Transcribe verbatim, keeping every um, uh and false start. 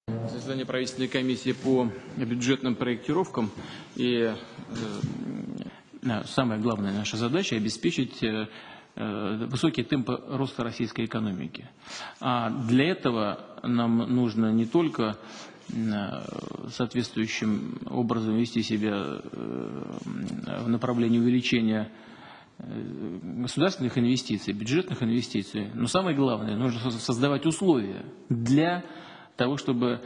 Заседание правительственной комиссии по бюджетным проектировкам. И э, самая главная наша задача – обеспечить э, высокие темпы роста российской экономики. А для этого нам нужно не только соответствующим образом вести себя в направлении увеличения государственных инвестиций, бюджетных инвестиций, но самое главное, нужно создавать условия для того, чтобы